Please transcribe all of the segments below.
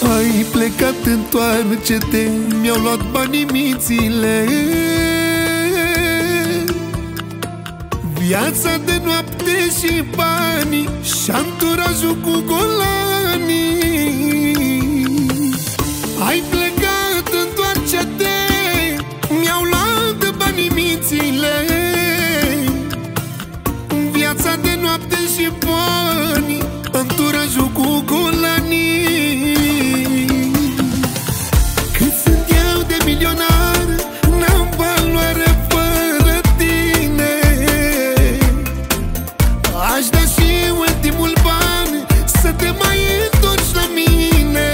Ai plecat, întoarce-te, mi-au luat banii mințile. Viața de noapte și banii și anturajul cu golanii. Ai plecat, întoarce-te, mi-au luat banii mințile. Viața de noapte și banii, anturajul cu golanii. Cât sunt eu de milionar, n-am valoare fără tine. Aș da și ultimul ban să te mai întorci la mine.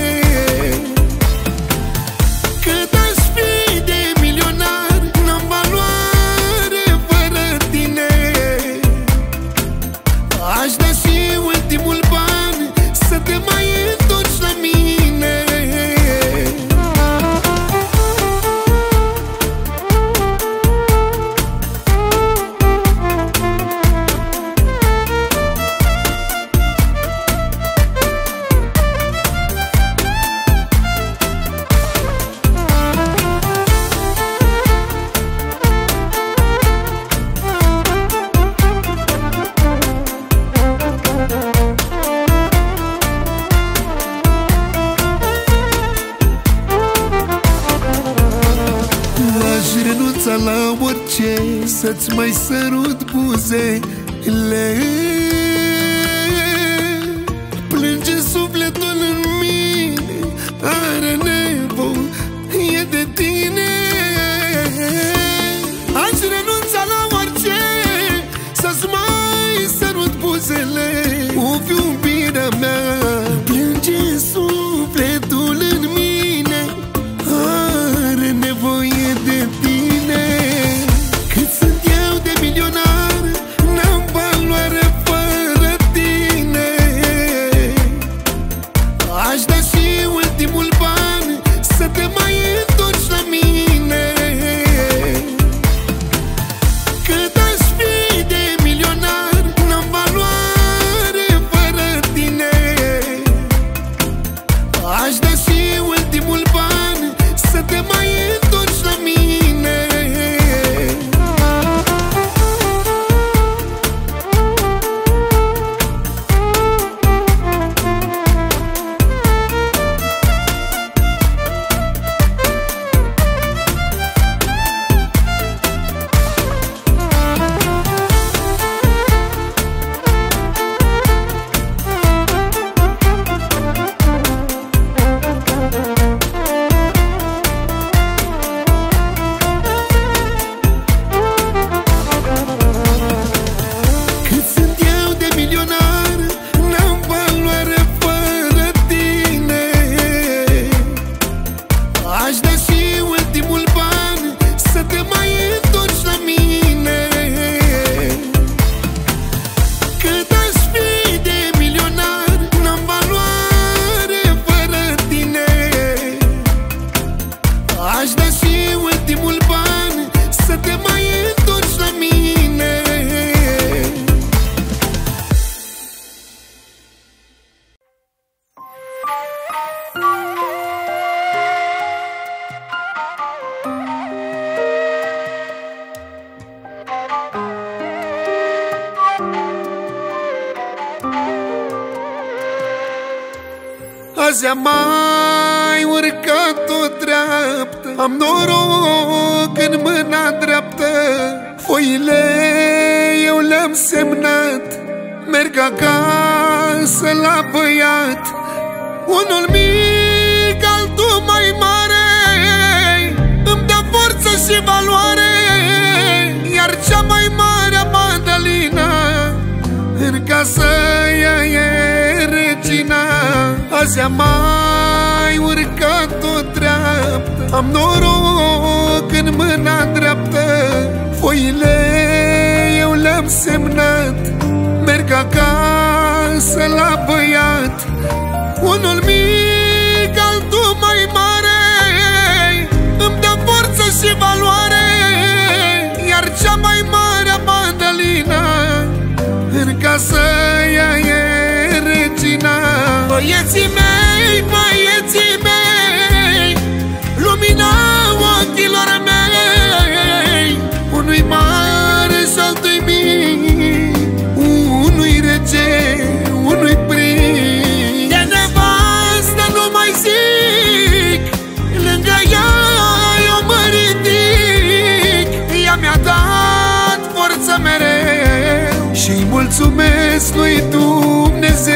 Cât aș fi de milionar, n-am valoare fără tine. Aș da și ultimul ban să te mai întorci la mine. La orice să-ți mai sărut buzele. Plânge sufletul în mine, are nevoie de tine. Aș renunța la orice să-ți mai sărut buzele. O iubirea mea, plânge sufletul în mine, are nevoie de tine. Azi am mai urcat-o dreaptă, am noroc în mâna dreaptă. Foile eu le-am semnat, merg acasă la băiat. Unul mic, altul mai mare, îmi dă forță și valoare. Iar cea mai mare, Madalina, în casă ea e regina. Azi am mai urcat-o dreaptă, am noroc în mâna dreaptă. Foile eu le-am semnat, merg acasă la băiat. Unul mic, altul mai mare, îmi dă forță și valoare. Iar cea mai mare, Madalina, în casă ea e regina. Băieții mei, băieți, mulțumesc lui Dumnezeu.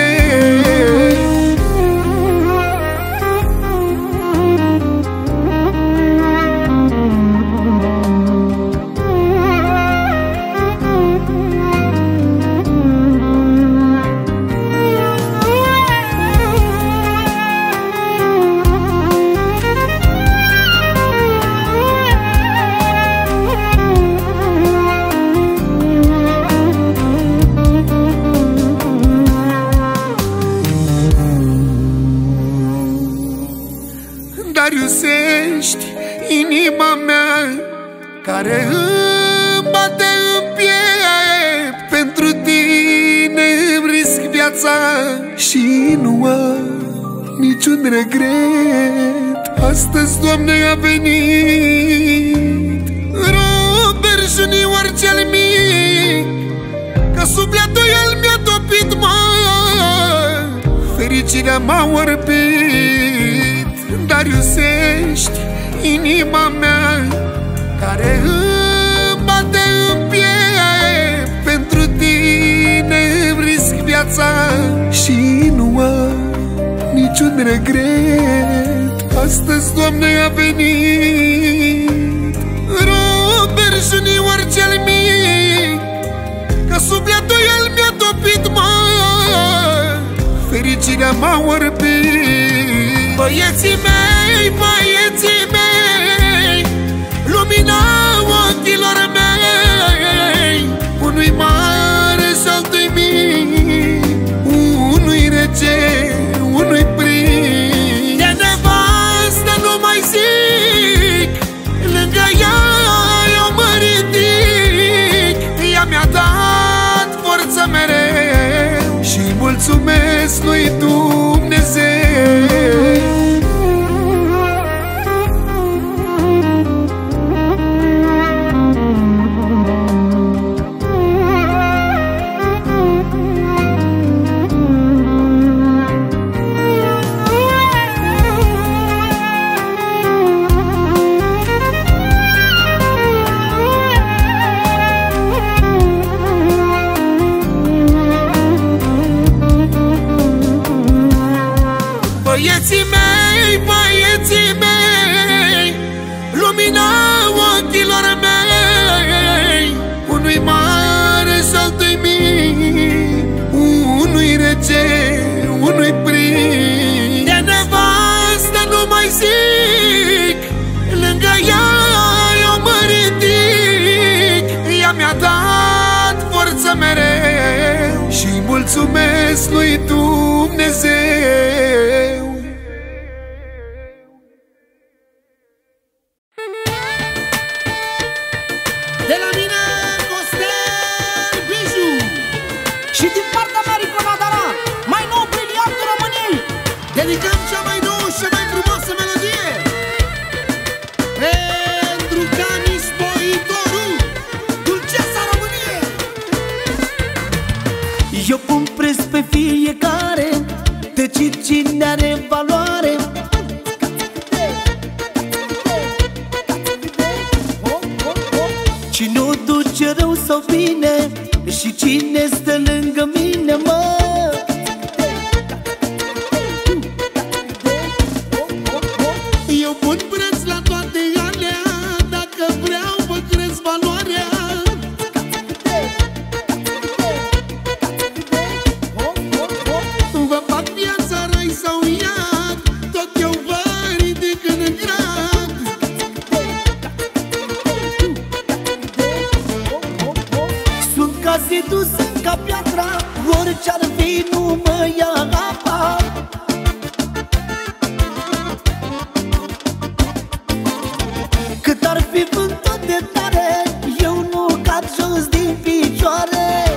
Dariusești inima mea, care îmi bate în piept. Pentru tine îmi risc viața și nu am niciun regret. Astăzi, Doamne, a venit Robert Junior cel mic, că sufletul el mi-a topit, mă, fericirea m-a orbit. Dariusești inima mea, care îmi bate în piept. Pentru tine îmi risc viața și nu am niciun regret. Astăzi, Doamne, a venit Robert Junior cel mic, că sufletul el mi-a topit, mă, fericirea m-a orbit. Băieții mei, băieții mei, lumina ochilor mei, unui mare și altui mic, unui rege, unui prim. De nevastă nu mai zic, lângă ea eu mă ridic. Ea mi-a dat forță mereu și mulțumesc lui Dumnezeu. Băieții mei, băieții mei, lumina ochilor mei, unui mare și altui mic, unui rege, unui prim. De nevastă nu mai zic, lângă ea eu mă ridic. Ea mi-a dat forță mereu și mulțumesc lui Dumnezeu. De la mine, Costel Biju, și din partea mea, Rico Nadara, mai nou briliantul României, dedicăm cea mai nouă și cea mai frumoasă melodie pentru Canis Boitoru, dulceața României. Eu pun preț pe fiecare, decid cine are valoare. Cine o duce rău sau bine și cine stă lângă mine, mă. Eu pun preț la toate alea, dacă vreau vă cresc valoarea. Vă fac viața rai sau iad, tot eu vă ridic în grad. Sunt ca zidul, sunt ca piatra, orice-ar fi nu mă ia apa. Cât ar fi vântul de tare, eu nu cad jos din picioare.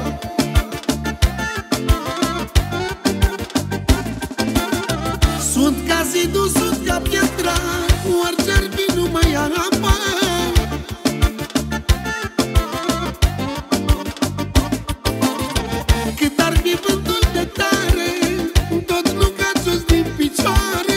Sunt ca zidul, sunt ca piatra, orice-ar fi nu mă ia apa. Cât ar fi vântul de tare, tot nu cad jos din picioare.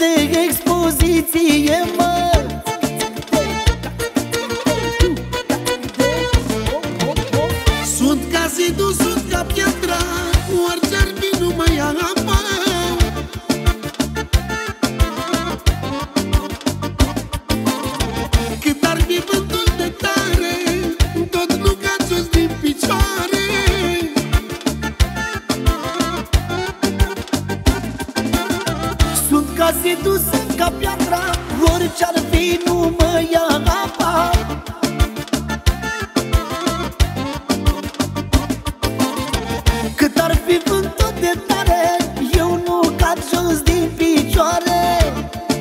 de expoziție, mă. Sunt ca zidul, sunt ca piatra, orice ar fi nu mai ia apa. Cât ar fi vântul de tare, tot nu cad jos din picioare. Sunt ca zidul, sunt ca piatra, orice ar fi nu mă ia apa. Cât ar fi vântul de tare, eu nu cad jos din picioare.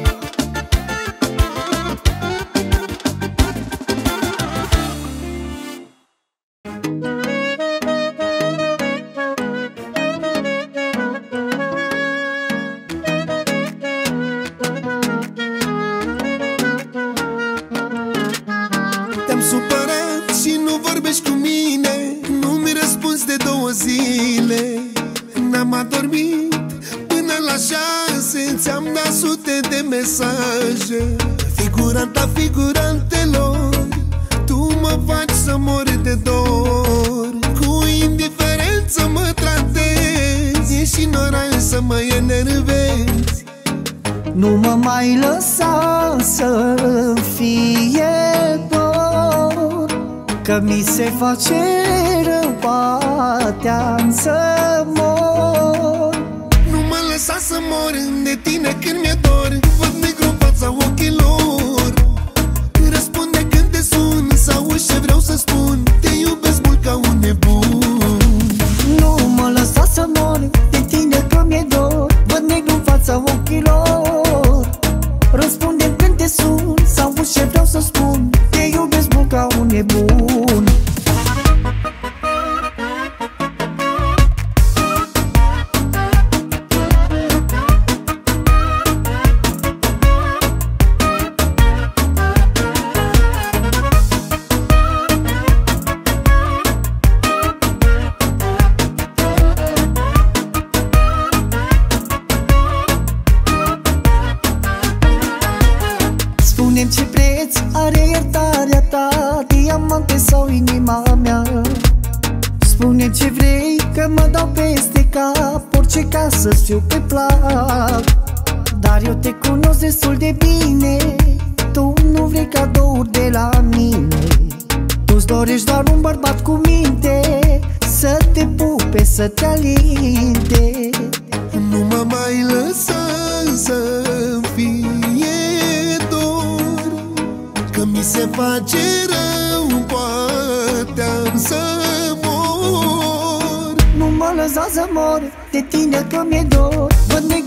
Te-am supărat și nu vorbești cu mine, nu-mi răspunzi de 2 zile. N-am adormit până la 6, ți-am dat sute de mesaje. Figuranta figurantelor, tu mă faci să mor de dor. Cu indiferență mă tratezi, ești ignorant să mă enervezi. Nu mă mai lăsa să fie dor, că mi se face rău, poate-am să mor. Nu mă lăsa să mor de tine când mi-e dor. Văd negru în fața ochilor. Răspunde când te sun, să auzi ce vreau să spun. Te iubesc mult ca un nebun. Nu mă lăsa să mor de tine că mi-e dor. Văd negru în fața ochilor. Răspunde când te sun, să auzi ce vreau să spun. Te iubesc mult ca un nebun. Spune-mi ce preț are iertarea ta, diamante sau inima mea. Spune-mi ce vrei, că mă dau peste cap, orice ca să-ți fiu pe plac. Dar eu te cunosc destul de bine, tu nu vrei cadouri de la mine. Tu-ți dorești doar un bărbat cu minte, să te pupe, să te alinte. Nu mă mai lăsa să fie dor, că mi se face rău, poate-am să mor. Nu mă lăsa să mor de tine că mi-e dor. Văd